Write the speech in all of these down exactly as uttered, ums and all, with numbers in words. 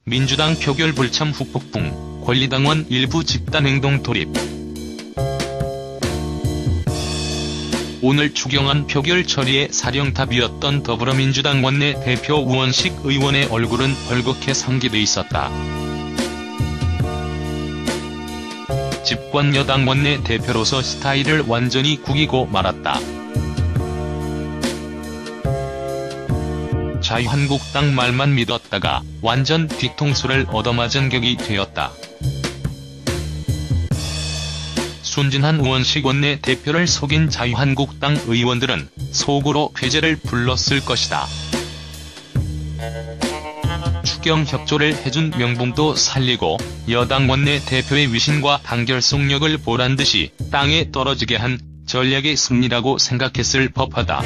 민주당 표결 불참 후폭풍, 권리당원 일부 집단행동 돌입. 오늘 추경안 표결 처리에 사령탑이었던 더불어민주당 원내대표 우원식 의원의 얼굴은 벌겋게 상기돼 있었다. 집권 여당 원내대표로서 스타일을 완전히 구기고 말았다. 자유한국당 말만 믿었다가 완전 뒤통수를 얻어맞은 격이 되었다. 순진한 우원식 원내대표를 속인 자유한국당 의원들은 속으로 쾌재를 불렀을 것이다. 추경 협조를 해준 명분도 살리고 여당 원내대표의 위신과 단결속력을 보란듯이 땅에 떨어지게 한 전략의 승리라고 생각했을 법하다.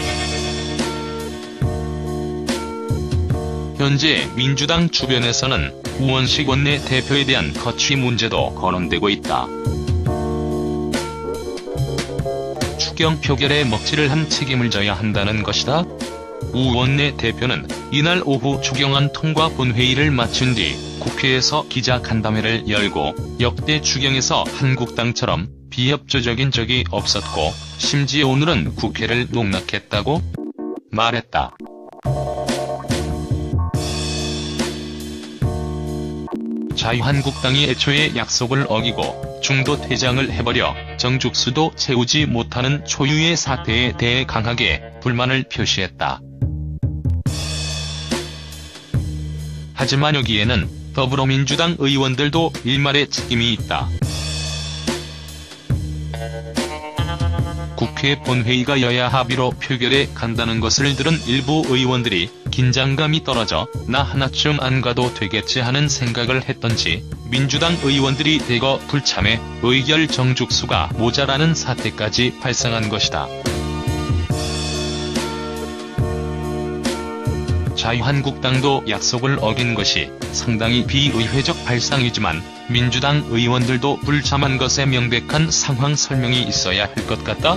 현재 민주당 주변에서는 우원식 원내대표에 대한 거취 문제도 거론되고 있다. 추경 표결에 먹칠을 한 책임을 져야 한다는 것이다. 우 원내대표는 이날 오후 추경안 통과 본회의를 마친 뒤 국회에서 기자간담회를 열고 역대 추경에서 한국당처럼 비협조적인 적이 없었고 심지어 오늘은 국회를 농락했다고 말했다. 자유한국당이 애초에 약속을 어기고 중도 퇴장을 해버려 정죽수도 채우지 못하는 초유의 사태에 대해 강하게 불만을 표시했다. 하지만 여기에는 더불어민주당 의원들도 일말의 책임이 있다. 국회 본회의가 여야 합의로 표결에 간다는 것을 들은 일부 의원들이 긴장감이 떨어져 나 하나쯤 안 가도 되겠지 하는 생각을 했던지 민주당 의원들이 대거 불참해 의결 정죽수가 모자라는 사태까지 발생한 것이다. 자유한국당도 약속을 어긴 것이 상당히 비의회적 발상이지만 민주당 의원들도 불참한 것에 명백한 상황 설명이 있어야 할 것 같다.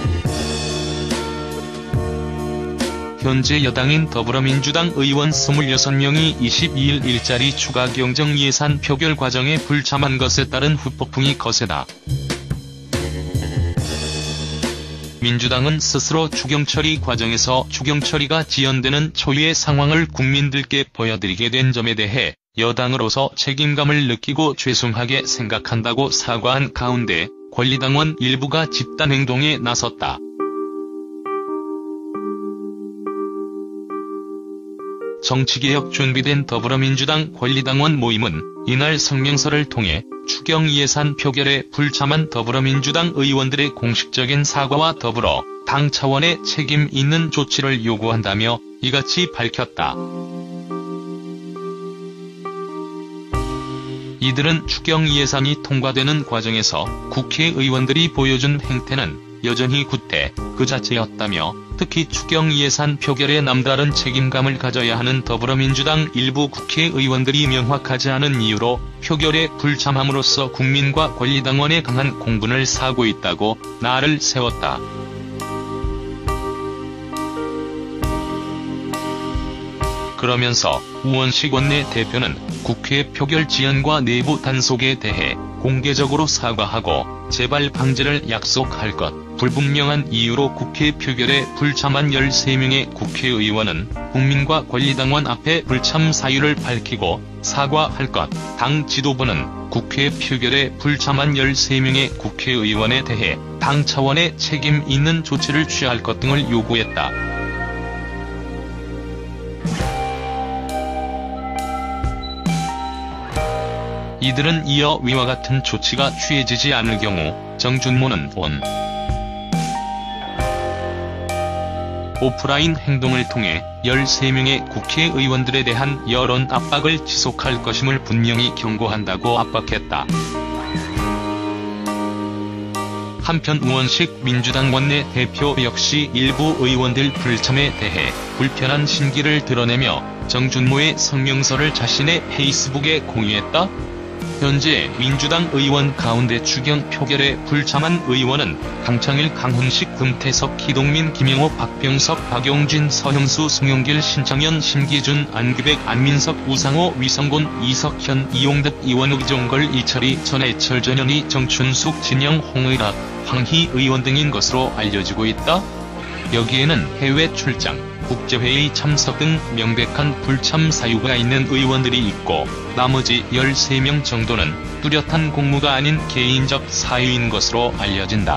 현재 여당인 더불어민주당 의원 이십육 명이 이십이일 일자리 추가 경정 예산 표결 과정에 불참한 것에 따른 후폭풍이 거세다. 민주당은 스스로 추경 처리 과정에서 추경 처리가 지연되는 초유의 상황을 국민들께 보여드리게 된 점에 대해 여당으로서 책임감을 느끼고 죄송하게 생각한다고 사과한 가운데 권리당원 일부가 집단행동에 나섰다. 정치개혁 준비된 더불어민주당 권리당원 모임은 이날 성명서를 통해 추경 예산 표결에 불참한 더불어민주당 의원들의 공식적인 사과와 더불어 당 차원의 책임 있는 조치를 요구한다며 이같이 밝혔다. 이들은 추경 예산이 통과되는 과정에서 국회의원들이 보여준 행태는 여전히 구태 그 자체였다며 특히 추경 예산 표결에 남다른 책임감을 가져야 하는 더불어민주당 일부 국회의원들이 명확하지 않은 이유로 표결에 불참함으로써 국민과 권리당원의 강한 공분을 사고 있다고 날을 세웠다. 그러면서 우원식 원내대표는 국회 표결 지연과 내부 단속에 대해 공개적으로 사과하고 재발 방지를 약속할 것, 불분명한 이유로 국회 표결에 불참한 열세 명의 국회의원은 국민과 권리당원 앞에 불참 사유를 밝히고 사과할 것, 당 지도부는 국회 표결에 불참한 열세 명의 국회의원에 대해 당 차원의 책임 있는 조치를 취할 것 등을 요구했다. 이들은 이어 위와 같은 조치가 취해지지 않을 경우 정준모는 온 오프라인 행동을 통해 열세 명의 국회의원들에 대한 여론 압박을 지속할 것임을 분명히 경고한다고 압박했다. 한편 우원식 민주당 원내대표 역시 일부 의원들 불참에 대해 불편한 심기를 드러내며 정준모의 성명서를 자신의 페이스북에 공유했다. 현재 민주당 의원 가운데 추경 표결에 불참한 의원은 강창일, 강훈식, 금태섭, 기동민, 김영호, 박병석, 박용진, 서형수, 송영길, 신창현, 심기준, 안규백, 안민석, 우상호, 위성곤, 이석현, 이용득, 이원욱, 이종걸, 이철희, 전해철, 전현희, 정춘숙, 진영, 홍의락, 황희 의원 등인 것으로 알려지고 있다. 여기에는 해외 출장, 국제회의 참석 등 명백한 불참 사유가 있는 의원들이 있고 나머지 열세 명 정도는 뚜렷한 공무가 아닌 개인적 사유인 것으로 알려진다.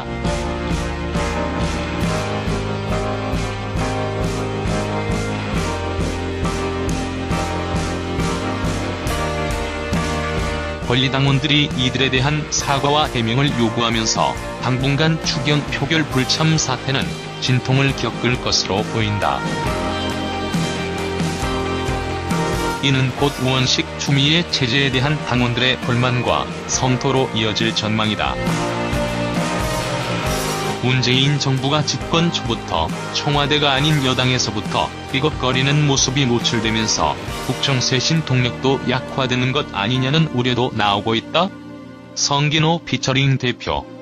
권리당원들이 이들에 대한 사과와 해명을 요구하면서 당분간 추경 표결 불참 사태는 진통을 겪을 것으로 보인다. 이는 곧 우원식, 추미애 체제에 대한 당원들의 불만과 성토로 이어질 전망이다. 문재인 정부가 집권 초부터 청와대가 아닌 여당에서부터 삐걱거리는 모습이 노출되면서 국정쇄신 동력도 약화되는 것 아니냐는 우려도 나오고 있다. 성긴호 피처링 대표